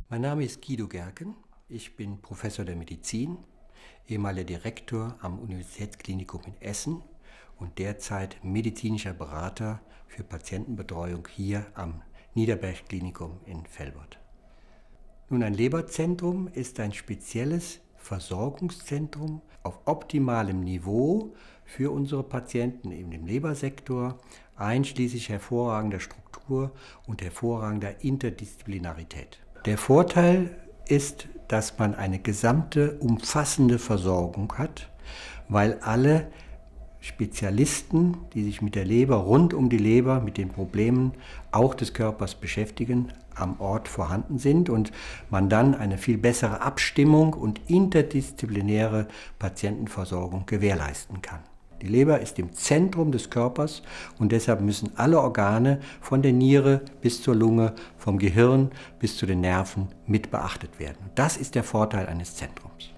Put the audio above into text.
Mein Name ist Guido Gerken. Ich bin Professor der Medizin, ehemaliger Direktor am Universitätsklinikum in Essen und derzeit medizinischer Berater für Patientenbetreuung hier am Niederberg-Klinikum in Velbert. Nun, ein Leberzentrum ist ein spezielles Versorgungszentrum auf optimalem Niveau für unsere Patienten in dem Lebersektor, einschließlich hervorragender Struktur und hervorragender Interdisziplinarität. Der Vorteil ist, dass man eine gesamte, umfassende Versorgung hat, weil alle Spezialisten, die sich mit der Leber, rund um die Leber, mit den Problemen auch des Körpers beschäftigen, am Ort vorhanden sind und man dann eine viel bessere Abstimmung und interdisziplinäre Patientenversorgung gewährleisten kann. Die Leber ist im Zentrum des Körpers und deshalb müssen alle Organe von der Niere bis zur Lunge, vom Gehirn bis zu den Nerven mit beachtet werden. Das ist der Vorteil eines Zentrums.